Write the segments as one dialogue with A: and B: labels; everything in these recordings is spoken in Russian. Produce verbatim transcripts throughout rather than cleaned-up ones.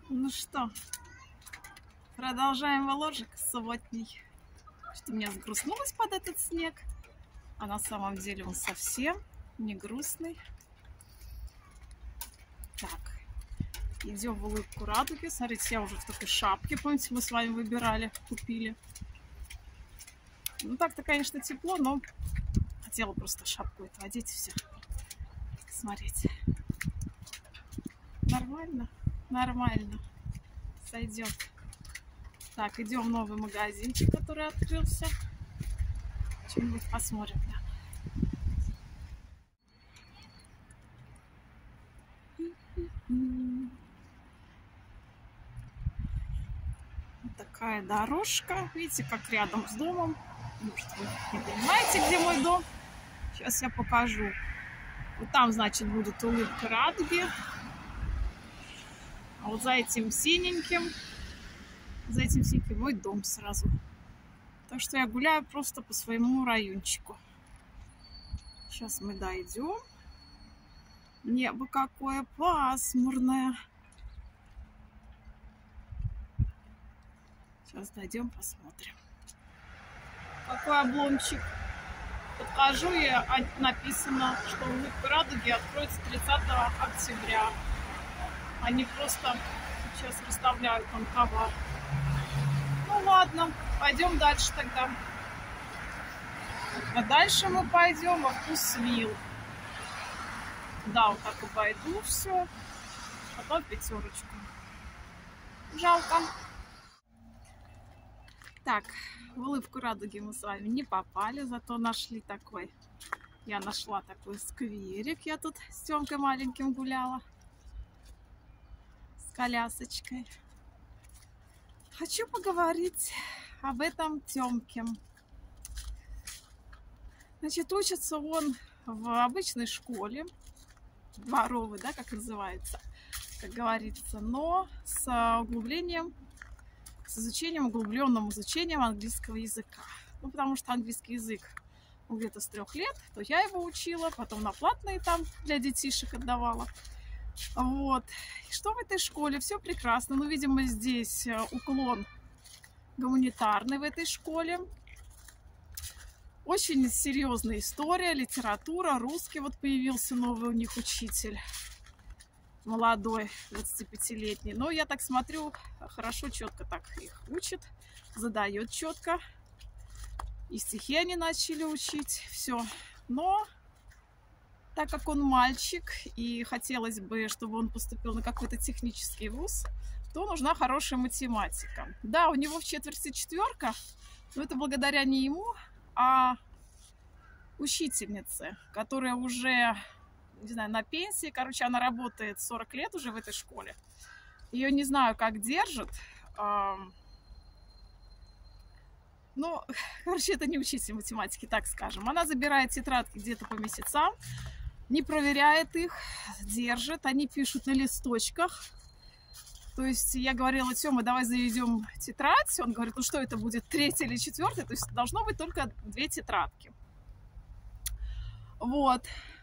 A: Ну что, продолжаем воложек субботний. Что меня сгрустнулось под этот снег, а на самом деле он совсем не грустный. Так, идем в улыбку радуги. Смотрите, я уже в такой шапке, помните, мы с вами выбирали, купили. Ну так-то, конечно, тепло, но хотела просто шапку эту одеть и все. Смотрите. Нормально? Нормально. Сойдет. Так, идем в новый магазинчик, который открылся. Что-нибудь посмотрим. Вот такая дорожка. Видите, как рядом с домом. Может, вы не понимаете, где мой дом. Сейчас я покажу. Вот там, значит, будет улыбка радуги. А вот за этим синеньким, за этим синеньким мой дом сразу. Так что я гуляю просто по своему райончику. Сейчас мы дойдем. Небо какое пасмурное. Сейчас дойдем, посмотрим. Какой обломчик. Подхожу, и написано, что улыбка радуги откроется тридцатого октября. Они просто сейчас расставляют там товар. Ну ладно, пойдем дальше тогда. А дальше мы пойдем во Вкусвилл. Да, вот так обойду все. Потом пятерочку. Жалко. Так, в улыбку радуги мы с вами не попали, зато нашли такой. Я нашла такой скверик. Я тут с Тёмкой маленьким гуляла. С колясочкой. Хочу поговорить об этом Тёмке. Значит, учится он в обычной школе. Дворовый, да, как называется, как говорится. Но с углублением, с изучением, углубленным изучением английского языка. Ну, потому что английский язык где-то с трех лет, то я его учила, потом на платные там для детишек отдавала. Вот. И что в этой школе? Все прекрасно. Ну, видимо, здесь уклон гуманитарный в этой школе. Очень серьезная история, литература, русский. Вот появился новый у них учитель. Молодой, двадцатипятилетний. Но я так смотрю, хорошо, четко так их учит. Задает четко. И стихи они начали учить. Все. Но так как он мальчик, и хотелось бы, чтобы он поступил на какой-то технический вуз, то нужна хорошая математика. Да, у него в четверти четверка, но это благодаря не ему, а учительнице, которая уже, не знаю, на пенсии. Короче, она работает сорок лет уже в этой школе. Ее не знаю, как держит. Ну, короче, это не учитель математики, так скажем. Она забирает тетрадки где-то по месяцам, не проверяет их, держит. Они пишут на листочках. То есть я говорила: Тёма, давай заведем тетрадь. Он говорит: ну что это будет, третья или четвертая? То есть должно быть только две тетрадки. Вот.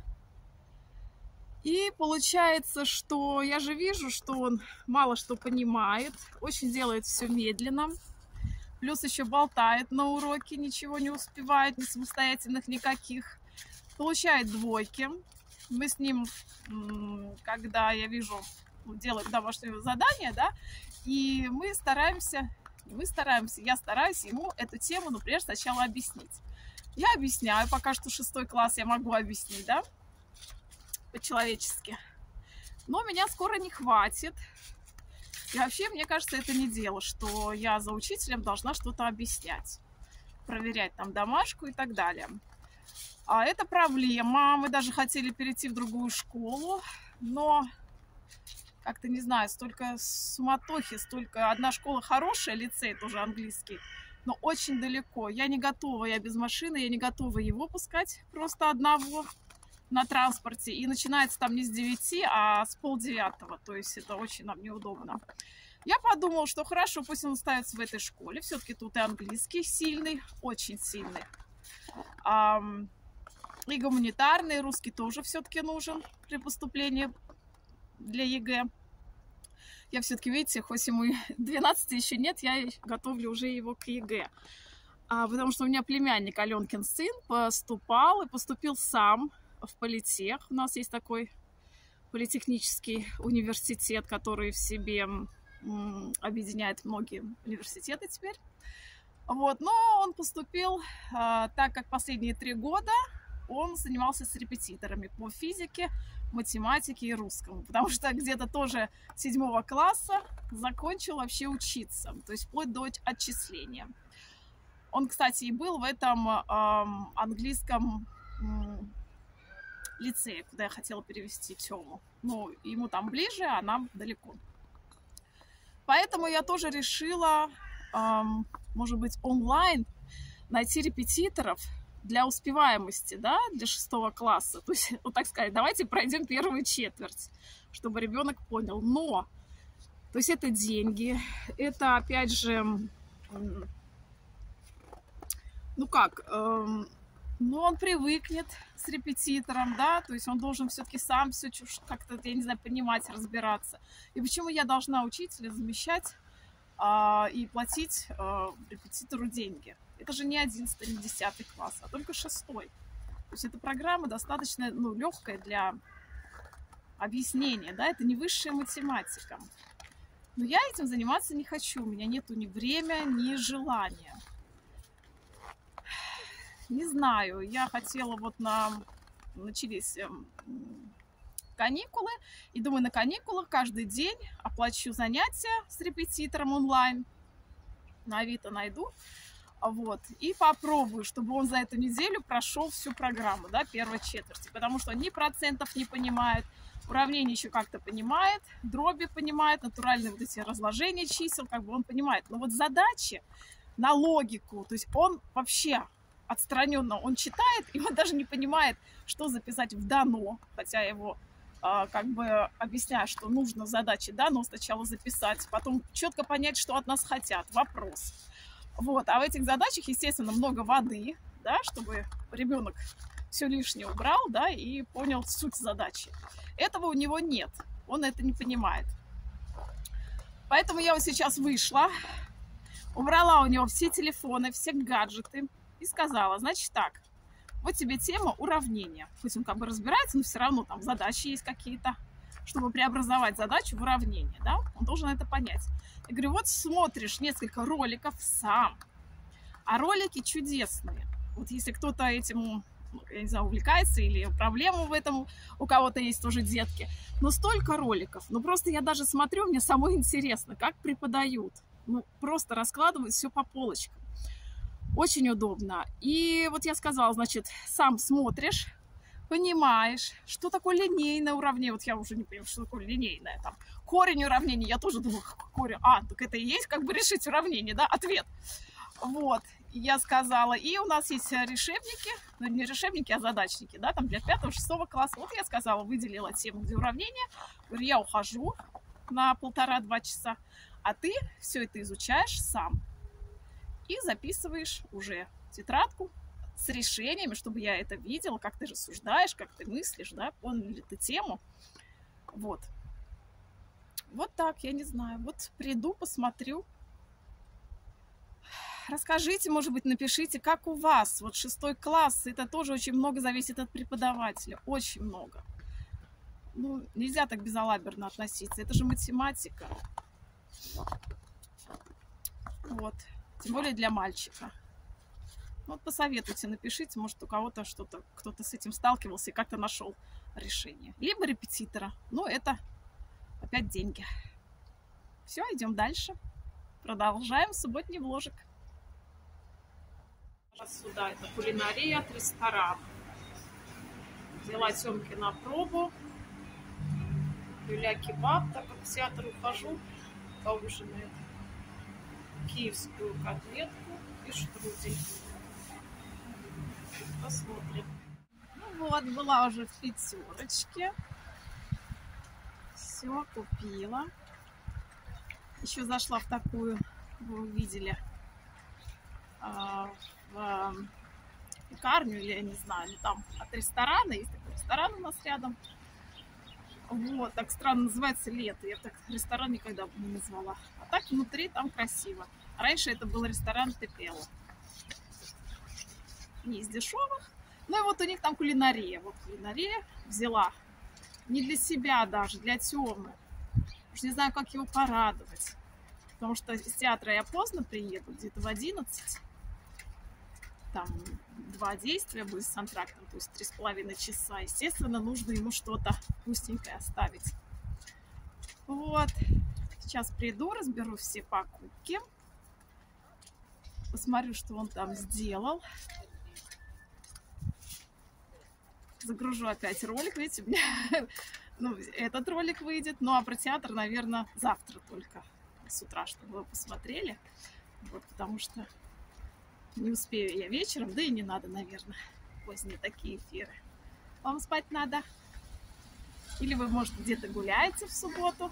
A: И получается, что я же вижу, что он мало что понимает, очень делает все медленно. Плюс еще болтает на уроке, ничего не успевает, ни самостоятельных никаких. Получает двойки. Мы с ним, когда я вижу, делаем домашнее задание, да, и мы стараемся, мы стараемся, я стараюсь ему эту тему, например, сначала объяснить. Я объясняю, пока что шестой класс я могу объяснить, да, по-человечески. Но меня скоро не хватит. И вообще, мне кажется, это не дело, что я за учителем должна что-то объяснять, проверять там домашку и так далее. А это проблема. Мы даже хотели перейти в другую школу, но как-то, не знаю, столько суматохи, столько... Одна школа хорошая, лицей тоже английский, но очень далеко. Я не готова, я без машины, я не готова его пускать просто одного на транспорте. И начинается там не с девяти, а с полдевятого. То есть это очень нам неудобно. Я подумала, что хорошо, пусть он остается в этой школе. Все-таки тут и английский сильный, очень сильный. И гуманитарный, и русский тоже все-таки нужен при поступлении для ЕГЭ. Я все-таки, видите, хоть ему двенадцати еще нет, я готовлю уже его к ЕГЭ. А, потому что у меня племянник Аленкин сын поступал и поступил сам в политех. У нас есть такой политехнический университет, который в себе м, объединяет многие университеты теперь. Вот, но он поступил, а, так как последние три года он занимался с репетиторами по физике, математике и русскому, потому что где-то тоже седьмого класса закончил вообще учиться, то есть вплоть до отчисления. Он, кстати, и был в этом э, английском э, лицее, куда я хотела перевести Тему. Ну, ему там ближе, а нам далеко. Поэтому я тоже решила, э, может быть, онлайн найти репетиторов для успеваемости, да, для шестого класса. То есть, вот так сказать, давайте пройдем первую четверть, чтобы ребенок понял. Но, то есть это деньги, это, опять же, ну как, эм, ну он привыкнет с репетитором, да, то есть он должен все-таки сам все как-то, я не знаю, понимать, разбираться. И почему я должна учителя замещать э, и платить э, репетитору деньги? Это же не одиннадцатый, не десятый класс, а только шестой. То есть эта программа достаточно, ну, легкая для объяснения, да, это не высшая математика. Но я этим заниматься не хочу, у меня нету ни времени, ни желания. Не знаю, я хотела вот на... Начались каникулы, и думаю, на каникулах каждый день оплачу занятия с репетитором онлайн, на Авито найду. Вот, и попробую, чтобы он за эту неделю прошел всю программу, да, первой четверти, потому что он ни процентов не понимает, уравнение еще как-то понимает, дроби понимает, натуральные вот эти разложения чисел, как бы он понимает. Но вот задачи на логику, то есть он вообще отстраненно, он читает, и он даже не понимает, что записать в дано, хотя его э, как бы объясняю, что нужно задачи дано сначала записать, потом четко понять, что от нас хотят, вопрос. Вот, а в этих задачах, естественно, много воды, да, чтобы ребенок все лишнее убрал, да, и понял суть задачи. Этого у него нет, он это не понимает. Поэтому я вот сейчас вышла, убрала у него все телефоны, все гаджеты и сказала, значит так, вот тебе тема уравнения. Хоть он как бы разбирается, но все равно там задачи есть какие-то, чтобы преобразовать задачу в уравнение, да, он должен это понять. Я говорю, вот смотришь несколько роликов сам, а ролики чудесные. Вот если кто-то этим, я не знаю, увлекается или проблема в этом, у кого-то есть тоже детки, но столько роликов, ну просто я даже смотрю, мне самой интересно, как преподают, ну просто раскладывают все по полочкам. Очень удобно. И вот я сказала, значит, сам смотришь, понимаешь, что такое линейное уравнение. Вот я уже не понимаю, что такое линейное. Там, корень уравнения. Я тоже думаю, корень. А, так это и есть как бы решить уравнение, да? Ответ. Вот. Я сказала. И у нас есть решебники. Ну, не решебники, а задачники, да? Там для пятого-шестого класса. Вот я сказала, выделила тему для уравнения. Говорю, я ухожу на полтора-два часа. А ты все это изучаешь сам. И записываешь уже тетрадку с решениями, чтобы я это видела, как ты рассуждаешь, как ты мыслишь, да, понял ли ты тему. Вот. Вот так, я не знаю. Вот приду, посмотрю. Расскажите, может быть, напишите, как у вас. Вот шестой класс, это тоже очень много зависит от преподавателя. Очень много. Ну, нельзя так безалаберно относиться. Это же математика. Вот. Тем более для мальчика. Вот посоветуйте, напишите, может у кого-то что-то, кто-то с этим сталкивался и как-то нашел решение. Либо репетитора. Ну, это опять деньги. Все, идем дальше. Продолжаем субботний вложек. Сюда это кулинария от ресторана. Взяла Тёмки на пробу. Люля-кебаб, так как в театр ухожу, поужинает. Киевскую котлетку и штрудель. Посмотрим. Ну вот, была уже в пятерочке. Все, купила. Еще зашла в такую, вы увидели, в пекарню, или я не знаю, там от ресторана, есть такой ресторан у нас рядом. Вот, так странно называется «Лето». Я так ресторан никогда бы не назвала. А так внутри там красиво. Раньше это был ресторан Пепело. Не из дешевых. Ну и вот у них там кулинария. Вот кулинария взяла. Не для себя даже, для Тёмы. Уж не знаю, как его порадовать. Потому что из театра я поздно приеду, где-то в одиннадцать. Там два действия будет с антрактом, то есть три с половиной часа. Естественно, нужно ему что-то вкусненькое оставить. Вот. Сейчас приду, разберу все покупки. Посмотрю, что он там сделал. Загружу опять ролик. Видите, у меня ну, этот ролик выйдет. Ну, а про театр, наверное, завтра только с утра, чтобы вы посмотрели. Вот, потому что не успею я вечером, да и не надо, наверное, поздние такие эфиры. Вам спать надо? Или вы, может, где-то гуляете в субботу?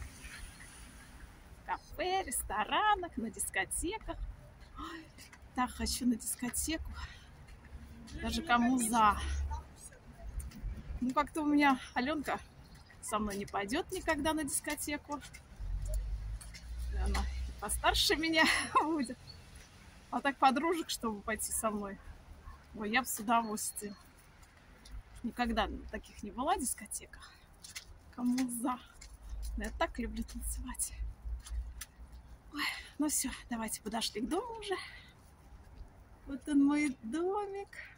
A: В кафе, ресторанах, на дискотеках. Ой, так хочу на дискотеку. Даже кому за. Ну, как-то у меня Аленка со мной не пойдет никогда на дискотеку. Она постарше меня будет. А так подружек, чтобы пойти со мной. Ой, я бы с удовольствием. Никогда на таких не была дискотеках. Кому за. Но я так люблю танцевать. Ой, ну все, давайте подошли к дому уже. Вот он мой домик.